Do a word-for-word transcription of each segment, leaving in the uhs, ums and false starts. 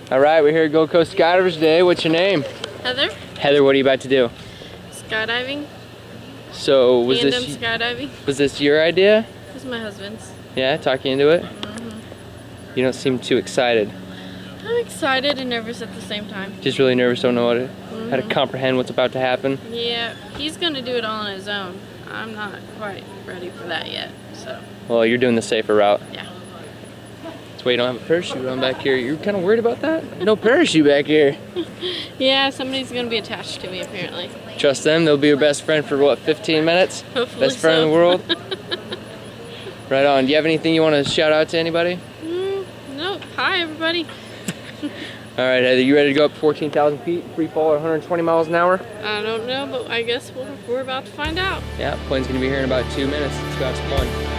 All right, we're here at Gold Coast Skydivers today. What's your name? Heather. Heather, what are you about to do? Skydiving. So was Tandem this skydiving. was this your idea? This is my husband's. Yeah, talk you into it? Mm-hmm. You don't seem too excited. I'm excited and nervous at the same time. Just really nervous, don't know what it, Mm-hmm. how to comprehend what's about to happen. Yeah, he's gonna do it all on his own. I'm not quite ready for that yet, so. Well, you're doing the safer route. Yeah. That's why you don't have a parachute on back here. You're kind of worried about that? No parachute back here. Yeah, somebody's gonna be attached to me apparently. Trust them, they'll be your best friend for what, fifteen minutes? Hopefully Best friend so. in the world? Right on. Do you have anything you want to shout out to anybody? Mm, no, hi everybody. All right, Heather, you ready to go up fourteen thousand feet, free fall at one hundred twenty miles an hour? I don't know, but I guess we're, we're about to find out. Yeah, plane's gonna be here in about two minutes. Let's go have some fun.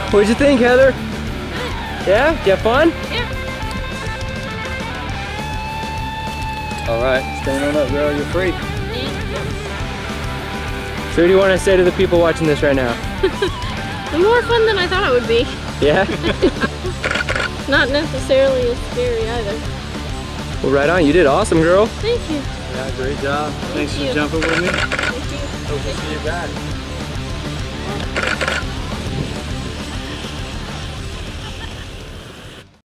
What'd you think, Heather? Yeah? Did you have fun? Yeah. All right, stand on up, girl. You're free. So what do you want to say to the people watching this right now? More fun than I thought it would be. Yeah? Not necessarily as scary either. Well, right on. You did awesome, girl. Thank you. Yeah, great job. Thanks you. for jumping with me. Thank you. Hope to see you back.